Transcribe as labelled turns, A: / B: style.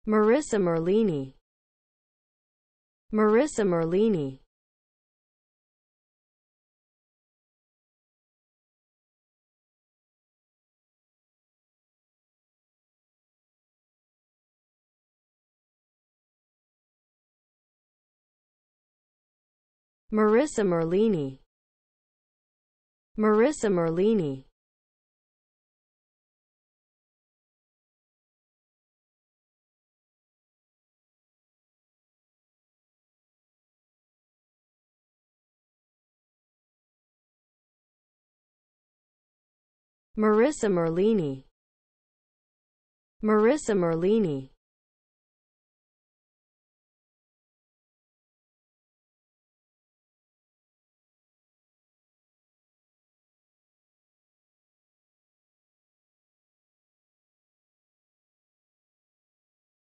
A: Marissa Merlini. Marissa Merlini. Marissa Merlini. Marissa Merlini. Marissa Merlini. Marissa Merlini.